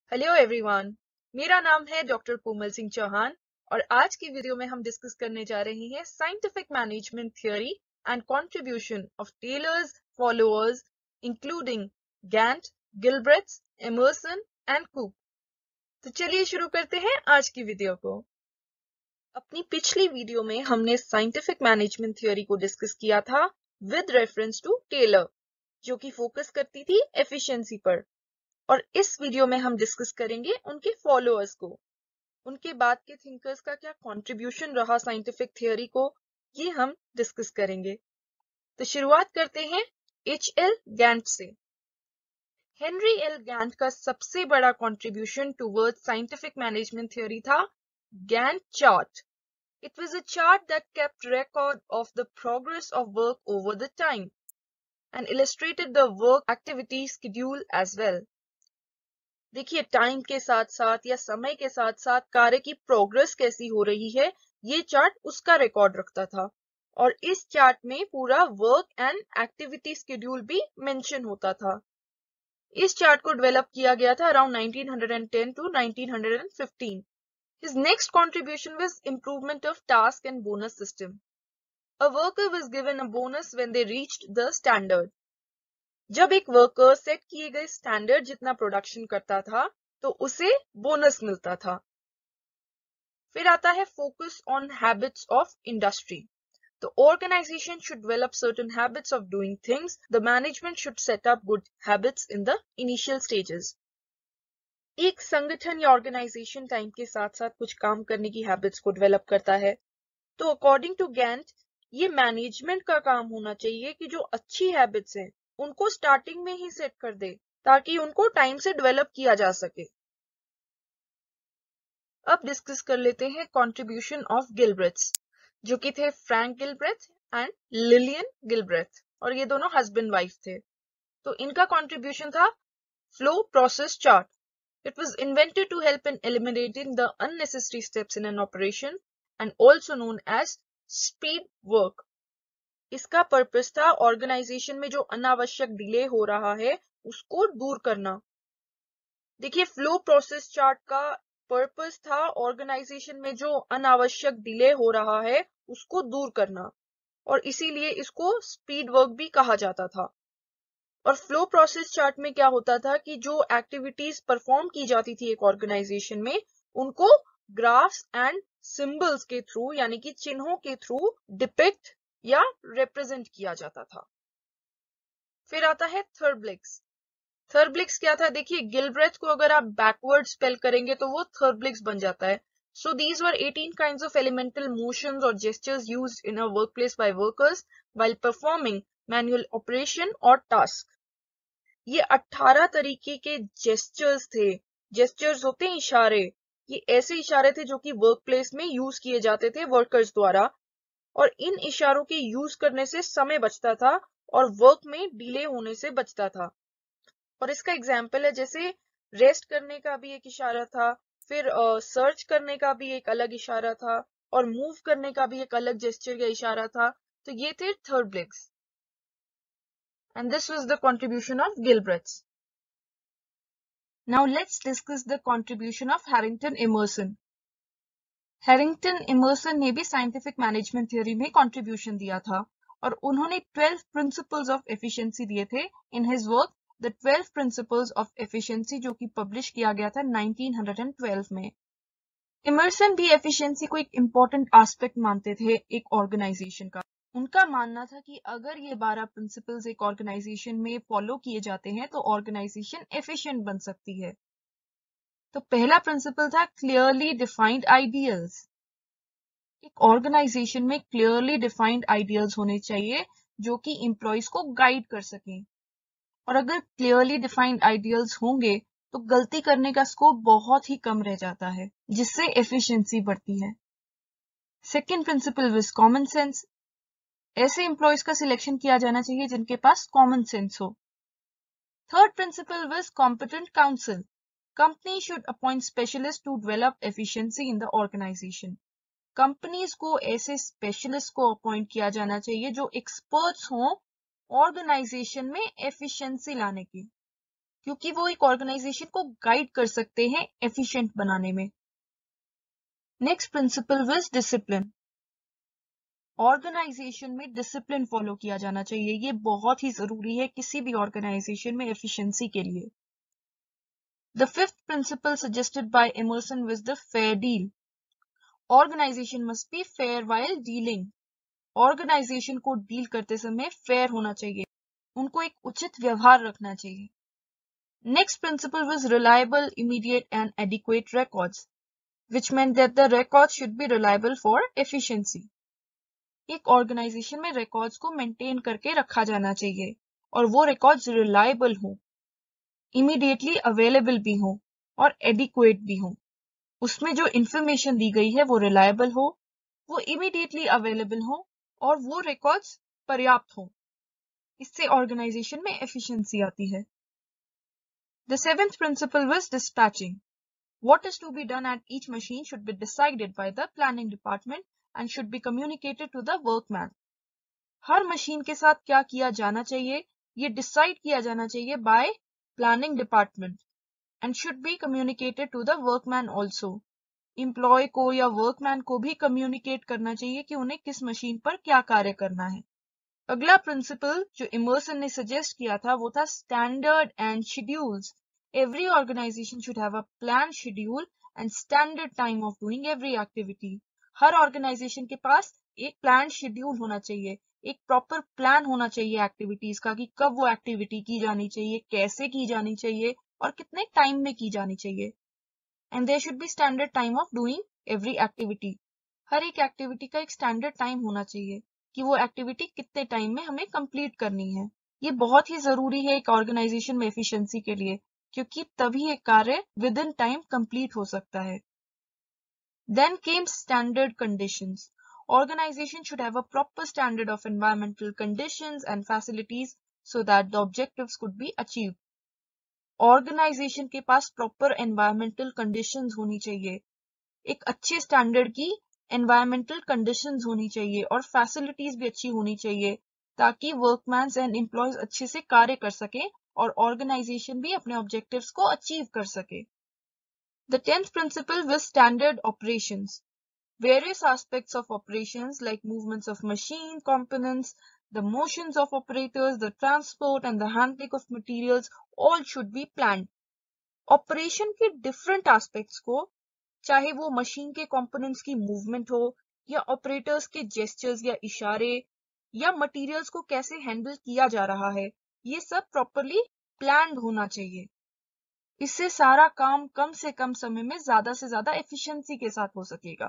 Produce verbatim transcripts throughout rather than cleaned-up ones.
Hello everyone, मेरा नाम है डॉक्टर कोमल सिंह चौहान और आज की वीडियो में हम डिस्कस करने जा रहे हैं scientific management theory and contribution of Taylor's followers including Gantt, Gilbreths, Emerson and Cooke. तो चलिए शुरू करते हैं आज की वीडियो को। अपनी पिछली वीडियो में हमने साइंटिफिक मैनेजमेंट थ्योरी को डिस्कस किया था विद रेफरेंस टू टेलर, जो कि फोकस करती थी एफिशिएंसी पर। और इस वीडियो में हम डिस्कस करेंगे उनके फॉलोअर्स को, उनके बाद के थिंकर्स का क्या कंट्रीब्यूशन रहा साइंटिफिक थ्योरी को, ये हम डिस्कस करेंगे। तो शुरुआत करते हैं एच एल गैंट से। हेनरी एल गैंट का सबसे बड़ा contribution towards scientific management theory था Gantt chart. It was a chart that kept record of the progress of work over the time and illustrated the work activity schedule as well. देखिए, time के साथ साथ या समय के साथ साथ कार्य की प्रोग्रेस कैसी हो रही है, ये चार्ट उसका रिकॉर्ड रखता था। और इस चार्ट में पूरा वर्क एंड एक्टिविटी शेड्यूल भी मेंशन होता था। इस चार्ट को डेवलप किया गया था around nineteen ten to nineteen fifteen. His next contribution was improvement of task and bonus system. A worker was given a bonus when they reached the standard. जब एक वर्कर सेट किए गए standard जितना production करता था तो उसे bonus मिलता था। फिर आता है focus on habits of industry. The organization should develop certain habits of doing things. The management should set up good habits in the initial stages. एक संगठन या ऑर्गेनाइजेशन टाइम के साथ साथ कुछ काम करने की हैबिट्स को डेवलप करता है। तो अकॉर्डिंग टू गैंट ये मैनेजमेंट का काम होना चाहिए कि जो अच्छी हैबिट्स हैं उनको स्टार्टिंग में ही सेट कर दे ताकि उनको टाइम से डेवलप किया जा सके। अब डिस्कस कर लेते हैं कंट्रीब्यूशन ऑफ गिलब्रेट्स, जो कि थे Frank Gilbreth and Lillian Gilbreth, और ये दोनों हस्बैंड वाइफ थे। तो इनका कंट्रीब्यूशन था flow process chart. It was invented to help in eliminating the unnecessary steps in an operation and also known as speed work. इसका पर्पस था organization में जो अनावश्यक डिले हो रहा है उसको दूर करना। देखिए, फ्लो प्रोसेस चार्ट का पर्पस था ऑर्गेनाइजेशन में जो अनावश्यक डिले हो रहा है उसको दूर करना, और इसीलिए इसको स्पीड वर्क भी कहा जाता था। और फ्लो प्रोसेस चार्ट में क्या होता था कि जो एक्टिविटीज परफॉर्म की जाती थी एक ऑर्गेनाइजेशन में उनको ग्राफ्स एंड सिंबल्स के थ्रू, यानी कि चिन्हों के थ्रू डिपिक्ट या रिप्रेजेंट किया जाता था। फिर आता है थर्बलिक्स। थर्बलिक्स क्या था? देखिए, गिलब्रेथ को अगर आप बैकवर्ड स्पेल करेंगे तो वो थर्बलिक्स बन जाता है। So these were eighteen kinds of elemental motions or gestures used in a workplace by workers while performing manual operation or task. ये अठारह तरीके के जेस्चर्स थे। जेस्चर्स होते हैं इशारे। ये ऐसे इशारे थे जो कि वर्क प्लेस में यूज किए जाते थे वर्कर्स द्वारा, और इन इशारों के यूज करने से समय बचता था और वर्क में डिले होने से बचता था। और इसका एग्जाम्पल है, जैसे रेस्ट करने का भी एक इशारा था, फिर सर्च uh, करने का भी एक अलग इशारा था, और मूव करने का भी एक अलग जेस्चर या इशारा था। तो ये थे थर्बलिक्स, and this was the contribution of Gilbreth's. Now let's discuss the contribution of Harrington Emerson. Harrington Emerson ने भी साइंटिफिक मैनेजमेंट थ्योरी में कंट्रीब्यूशन दिया था, और उन्होंने ट्वेल्व प्रिंसिपल्स ऑफ एफिशिएंसी दिए थे in his work the twelve principles of efficiency, जो कि पब्लिश किया गया था नाइनटीन ट्वेल्व में। इमर्सन भी एफिशिएंसी को एक इम्पोर्टेंट एस्पेक्ट मानते थे एक ऑर्गेनाइजेशन का। उनका मानना था कि अगर ये बारह प्रिंसिपल्स एक ऑर्गेनाइजेशन में फॉलो किए जाते हैं तो ऑर्गेनाइजेशन एफिशिएंट बन सकती है। तो पहला प्रिंसिपल था क्लियरली डिफाइंड आइडियल्स। एक ऑर्गेनाइजेशन में क्लियरली डिफाइंड आइडियल्स होने चाहिए जो कि एम्प्लॉयज को गाइड कर सकें, और अगर क्लियरली डिफाइंड आइडियल्स होंगे तो गलती करने का स्कोप बहुत ही कम रह जाता है, जिससे एफिशिएंसी बढ़ती है। Second principle was common sense. ऐसे एम्प्लॉयज का सिलेक्शन किया जाना चाहिए जिनके पास कॉमन सेंस हो। Third principle was competent counsel. Company should appoint specialist to develop efficiency in the organization. Companies को ऐसे स्पेशलिस्ट को अपॉइंट किया जाना चाहिए जो एक्सपर्ट्स हों ऑर्गेनाइजेशन में एफिशिएंसी लाने की। क्योंकि वो एक ऑर्गेनाइजेशन को गाइड कर सकते हैं एफिशिएंट बनाने में। Next principle was discipline. Organization में डिसिप्लिन फॉलो किया जाना चाहिए, ये बहुत ही जरूरी है किसी भी ऑर्गेनाइजेशन में एफिशिएंसी के लिए। The fifth principle suggested by Emerson was the fair deal. Organization must be fair while dealing. Organization को डील करते समय फेयर होना चाहिए, उनको एक उचित व्यवहार रखना चाहिए। Next principle was reliable, immediate and adequate records, which meant that the records should be reliable for efficiency. एक ऑर्गेनाइजेशन में रिकॉर्ड्स को मेंटेन करके रखा जाना चाहिए और वो रिकॉर्ड्स रिलायबल हो, इमीडिएटली अवेलेबल भी हो और एडिक्वेट भी हो। उसमें जो इंफॉर्मेशन दी गई है वो रिलायबल हो, वो इमीडिएटली अवेलेबल हो और वो रिकॉर्ड्स पर्याप्त हो। इससे ऑर्गेनाइजेशन में एफिशिएंसी आती है। The seventh principle was dispatching. What is to be done at each machine should be decided by the planning department and should be communicated to the workman. हर मशीन के साथ क्या किया जाना चाहिए ये डिसाइड किया जाना चाहिए by planning department and should be communicated to the workman also. Employee को या वर्कमैन को भी कम्युनिकेट करना चाहिए कि उन्हें किस मशीन पर क्या कार्य करना है। अगला प्रिंसिपल जो इमर्सन ने सजेस्ट किया था वो था standard and schedules. Every organization should have a planned schedule and standard time of doing every activity. हर ऑर्गेनाइजेशन के पास एक प्लान शेड्यूल होना चाहिए, एक प्रॉपर प्लान होना चाहिए एक्टिविटीज का कि कब वो एक्टिविटी की जानी चाहिए, कैसे की जानी चाहिए और कितने टाइम में की जानी चाहिए। And there should be standard time of doing every activity. हर एक एक्टिविटी का एक स्टैंडर्ड टाइम होना चाहिए कि वो एक्टिविटी कितने टाइम में हमें कंप्लीट करनी है। ये बहुत ही जरूरी है एक ऑर्गेनाइजेशन में एफिशिएंसी के लिए, क्योंकि तभी एक कार्य विद इन टाइम कंप्लीट हो सकता है। Then came standard conditions. Organization should have a proper standard of environmental conditions and facilities so that the objectives could be achieved. Organization के पास proper environmental conditions होनी चाहिए, एक अच्छे स्टैंडर्ड की environmental conditions होनी चाहिए और facilities भी अच्छी होनी चाहिए ताकि workmans and employees अच्छे से कार्य कर सकें और ऑर्गेनाइजेशन भी अपने ऑब्जेक्टिव्स को अचीव कर सके। The tenth principle was standard operations. Various aspects of operations like movements of machine components, the motions of operators, the transport and the handling of materials all should be planned. Operation के different aspects को, चाहे वो machine के components की movement हो या operators के gestures या इशारे या materials को कैसे handle किया जा रहा है, ये सब properly planned होना चाहिए। इससे सारा काम कम से कम समय में ज्यादा से ज्यादा एफिशिएंसी के साथ हो सकेगा।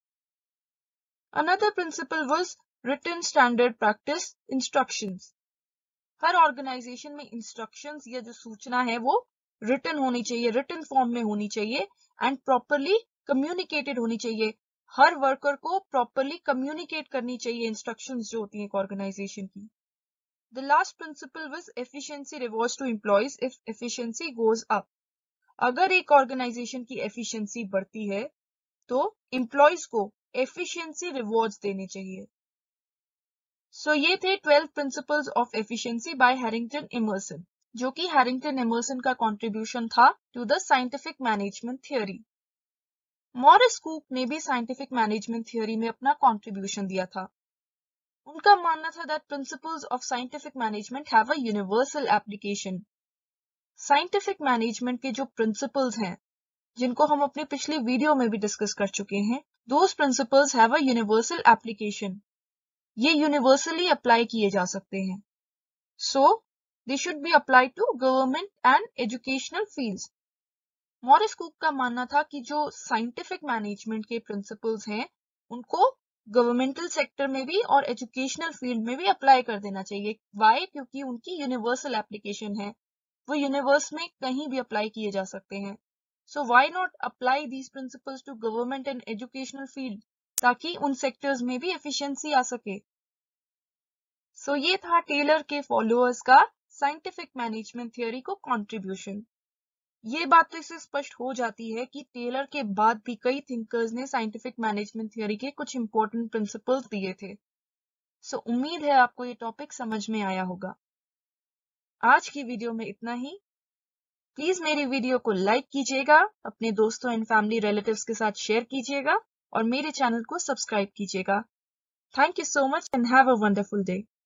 Another principle was written standard practice instructions. हर ऑर्गेनाइजेशन में इंस्ट्रक्शंस या जो सूचना है वो रिटन होनी चाहिए, रिटन फॉर्म में होनी चाहिए एंड प्रॉपरली कम्युनिकेटेड होनी चाहिए। हर वर्कर को प्रॉपरली कम्युनिकेट करनी चाहिए इंस्ट्रक्शंस जो होती हैं एक ऑर्गेनाइजेशन की। The last principle was efficiency rewards to employees if efficiency goes up. अगर एक ऑर्गेनाइजेशन की एफिशिएंसी बढ़ती है तो एम्प्लॉयज को एफिशिएंसी रिवॉर्ड्स देने चाहिए। सो so, ये थे twelve principles of efficiency by Harrington Emerson, जो कि हैरिंगटन एमर्सन का कंट्रीब्यूशन था to the scientific management theory. Morris Cooke ने भी साइंटिफिक मैनेजमेंट थ्योरी में अपना कंट्रीब्यूशन दिया था। उनका मानना था that principles of scientific management have a universal application. Scientific management के जो प्रिंसिपल्स हैं जिनको हम अपनी पिछली वीडियो में भी डिस्कस कर चुके हैं, those principles have a universal application. ये यूनिवर्सली अप्लाई किए जा सकते हैं। So they should be applied to government and educational fields. Morris Cooke का मानना था कि जो साइंटिफिक मैनेजमेंट के प्रिंसिपल्स हैं उनको गवर्नमेंटल सेक्टर में भी और एजुकेशनल फील्ड में भी अप्लाई कर देना चाहिए। वाई? क्योंकि उनकी यूनिवर्सल एप्लीकेशन है, वो यूनिवर्स में कहीं भी अप्लाई किए जा सकते हैं। So why not apply these principles to government and educational field ताकि उन सेक्टर्स में भी एफिशिएंसी आ सके। सो so, ये था टेलर के फॉलोअर्स का साइंटिफिक मैनेजमेंट थ्योरी को कंट्रीब्यूशन। ये बात तो इससे स्पष्ट हो जाती है कि टेलर के बाद भी कई थिंकर्स ने साइंटिफिक मैनेजमेंट थ्योरी के कुछ इंपॉर्टेंट प्रिंसिपल्स दिए थे। सो so, उम्मीद है आपको ये टॉपिक समझ में आया होगा। आज की वीडियो में इतना ही। प्लीज मेरी वीडियो को लाइक कीजिएगा, अपने दोस्तों एंड फैमिली रिलेटिव्स के साथ शेयर कीजिएगा और मेरे चैनल को सब्सक्राइब कीजिएगा। Thank you so much and have a wonderful day.